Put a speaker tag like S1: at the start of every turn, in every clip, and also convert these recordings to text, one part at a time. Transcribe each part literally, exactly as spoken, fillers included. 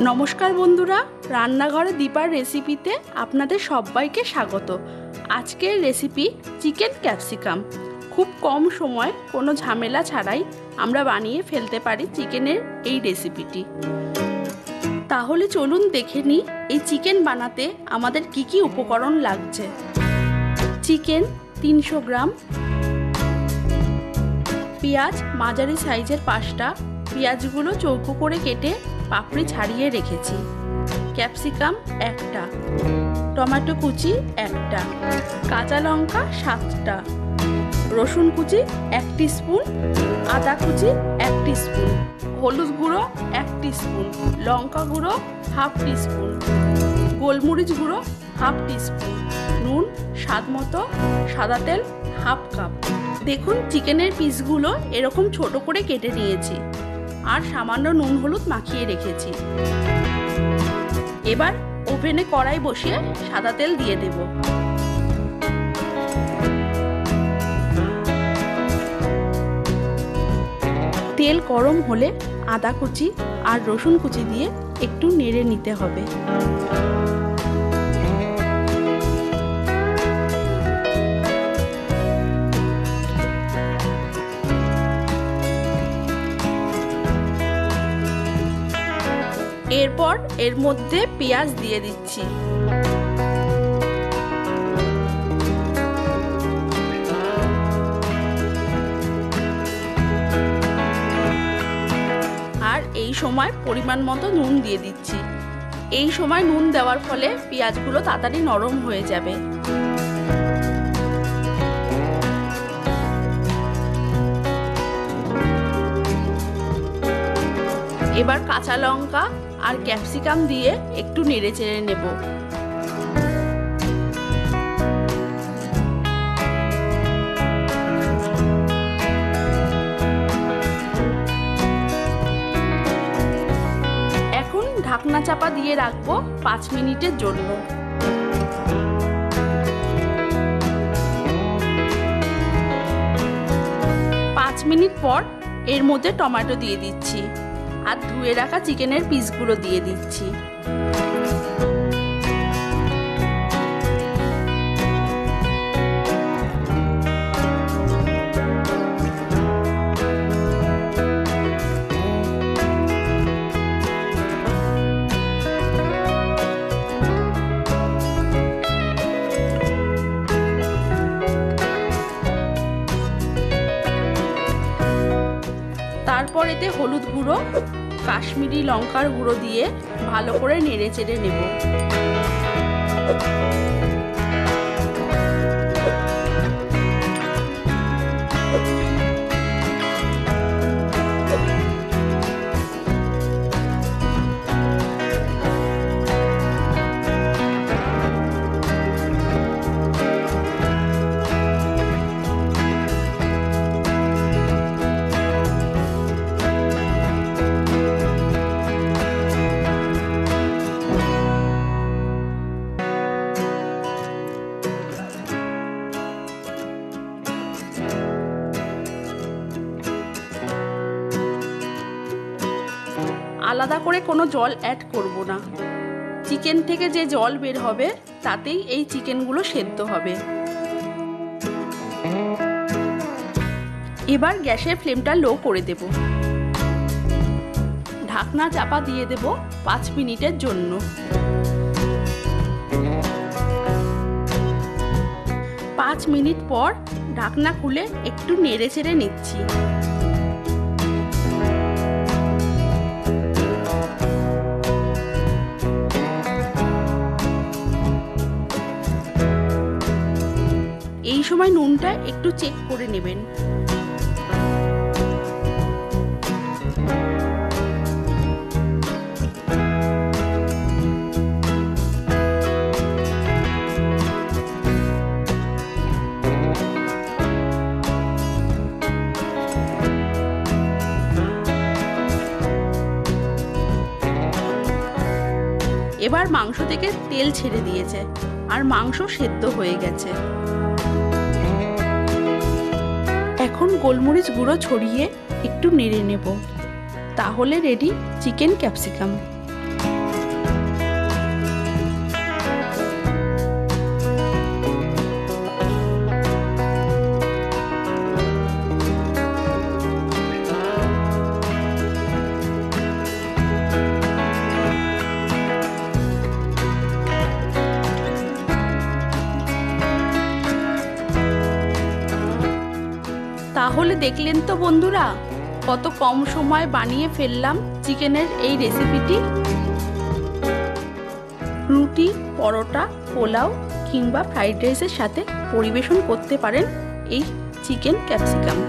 S1: নমস্কার বন্ধুরা, রান্নাঘরে দীপার রেসিপিতে আপনাদের সবাইকে স্বাগত। আজকের রেসিপি চিকেন ক্যাপসিকাম। খুব কম সময় কোনো ঝামেলা ছাড়াই আমরা বানিয়ে ফেলতে পারি চিকেনের এই রেসিপিটি। তাহলে চলুন দেখে নিই এই চিকেন বানাতে আমাদের কি কি উপকরণ লাগছে। চিকেন তিনশো গ্রাম, পেঁয়াজ মাঝারি সাইজের পাঁচটা, পেঁয়াজগুলো চৌকো করে কেটে পাপড়ি ছাড়িয়ে রেখেছি, ক্যাপসিকাম একটা, টমেটো কুচি একটা, কাঁচা লঙ্কা সাতটা, রসুন কুচি এক স্পুন, আদা কুচি এক স্পুন, হলুদ গুঁড়ো এক স্পুন, লঙ্কা গুঁড়ো হাফ স্পুন, গোলমরিচ গুঁড়ো হাফ স্পুন, নুন স্বাদ মতো, সাদা তেল হাফ কাপ। দেখুন চিকেনের পিসগুলো এরকম ছোট করে কেটে নিয়েছি আর সামান্য নুন হলুদ মাখিয়ে রেখেছি। এবার ওভেনে কড়াই বসিয়ে সাদা তেল দিয়ে দেব। তেল গরম হলে আদা কুচি আর রসুন কুচি দিয়ে একটু নেড়ে নিতে হবে। এরপর এর মধ্যে পেঁয়াজ দিয়ে দিচ্ছি। আর এই সময় পরিমাণ মতো নুন দিয়ে দিচ্ছি। এই সময় নুন দেওয়ার ফলে পেঁয়াজগুলো তাড়াতাড়ি নরম হয়ে যাবে। এবার কাঁচা লঙ্কা আর ক্যাপসিকাম দিয়ে একটু নেড়ে চেড়ে নেব। এখন ঢাকনা চাপা দিয়ে রাখবো পাঁচ মিনিটের জন্য। পাঁচ মিনিট পর এর মধ্যে টমেটো দিয়ে দিচ্ছি আর ধুয়ে রাখা চিকেনের পিসগুলো দিয়ে দিচ্ছি। তারপর এতে হলুদ গুঁড়ো, কাশ্মীরি লঙ্কার গুঁড়ো দিয়ে ভালো করে নেড়ে চেড়ে নেব। আলাদা করে কোনো জল অ্যাড করব না। চিকেন থেকে যে জল বের হবে তাতেই এই চিকেনগুলো সেদ্ধ হবে। এবার গ্যাসের ফ্লেমটা লো করে দেব। ঢাকনা চাপা দিয়ে দেব পাঁচ মিনিটের জন্য। পাঁচ মিনিট পর ঢাকনা খুলে একটু নেড়ে চেড়ে নিচ্ছি। এই সময় নুনটা একটু চেক করে নেবেন। এবার মাংস থেকে তেল ছেড়ে দিয়েছে আর মাংস সেদ্ধ হয়ে গেছে। এখন গোলমরিচ গুঁড়ো ছড়িয়ে একটু নেড়ে নেব। তাহলে রেডি চিকেন ক্যাপসিকাম। দেখলেন তো বন্ধুরা, কত কম সময় বানিয়ে ফেললাম চিকেনের এই রেসিপিটি। রুটি, পরোটা, পোলাও কিংবা ফ্রাইড রাইসের সাথে পরিবেশন করতে পারেন এই চিকেন ক্যাপসিকাম।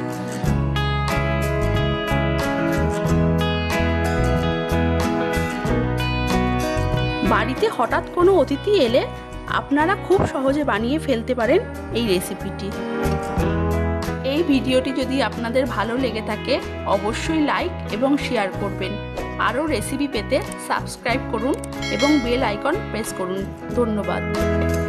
S1: বাড়িতে হঠাৎ কোনো অতিথি এলে আপনারা খুব সহজে বানিয়ে ফেলতে পারেন এই রেসিপিটি। এই ভিডিওটি যদি আপনাদের ভালো লেগে থাকে অবশ্যই লাইক এবং শেয়ার করবেন। আরও রেসিপি পেতে সাবস্ক্রাইব করুন এবং বেল আইকন প্রেস করুন। ধন্যবাদ।